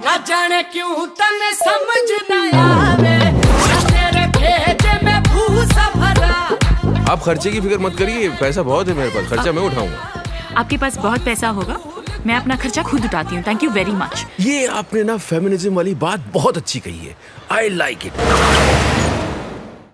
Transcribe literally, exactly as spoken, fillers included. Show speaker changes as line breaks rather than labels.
ना जाने क्यों तने समझ ना आवे, तेरे भेजे में भूसा भरा।
आप खर्चे की फिक्र मत करिए, पैसा बहुत है मेरे पास, खर्चा मैं उठाऊंगा।
आपके पास बहुत पैसा होगा, मैं अपना खर्चा खुद उठाती हूँ। Thank you very much.
ये आपने ना फेमिनिज्म वाली बात बहुत अच्छी कही है। I like it.